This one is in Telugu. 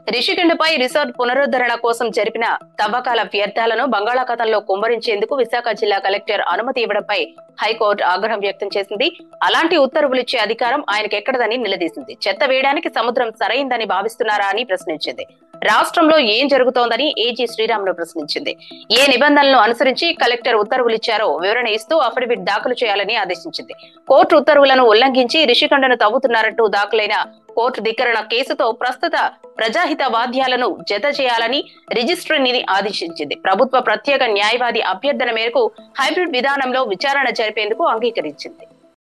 రిషికొండపై రిసార్ట్ పునరుద్ధరణ కోసం జరిపిన తవ్వకాల వ్యర్థాలను బంగాళాఖాతంలో కుమ్మరించేందుకు విశాఖ జిల్లా కలెక్టర్ అనుమతి ఇవ్వడంపై హైకోర్టు ఆగ్రహం వ్యక్తం చేసింది. అలాంటి ఉత్తర్వులిచ్చే అధికారం ఆయనకెక్కడదని నిలదీసింది. చెత్త వేయడానికి సముద్రం సరైందని భావిస్తున్నారా అని ప్రశ్నించింది. రాష్ట్రంలో ఏం జరుగుతోందని ఏజీ శ్రీరాములు ప్రశ్నించింది. ఏ నిబంధనలను అనుసరించి కలెక్టర్ ఉత్తర్వులిచ్చారో వివరణ ఇస్తూ అఫిడవిట్ దాఖలు చేయాలని ఆదేశించింది. కోర్టు ఉత్తర్వులను ఉల్లంఘించి రిషికొండను తవ్వుతున్నారంటూ దాఖలైన కోర్టు ధిక్కరణ కేసుతో ప్రస్తుత ప్రజాహిత వాద్యాలను జత చేయాలని రిజిస్ట్రీని ఆదేశించింది. ప్రభుత్వ ప్రత్యేక న్యాయవాది అభ్యర్థన మేరకు హైబ్రిడ్ విధానంలో విచారణ జరిపేందుకు అంగీకరించింది.